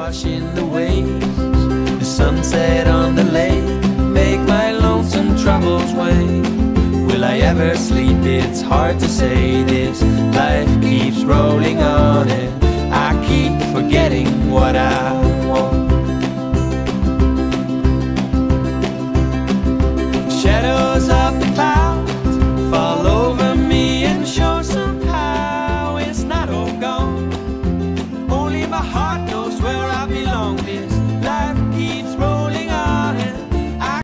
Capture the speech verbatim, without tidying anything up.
washing the waves. The sunset on the lake make my lonesome troubles wane. Will I ever sleep? It's hard to say. This life keeps rolling on and I keep forgetting what I